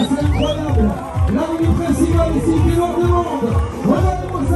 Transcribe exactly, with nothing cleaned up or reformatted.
c'est incroyable. L'avenue principale ici qui leur demande. Voilà,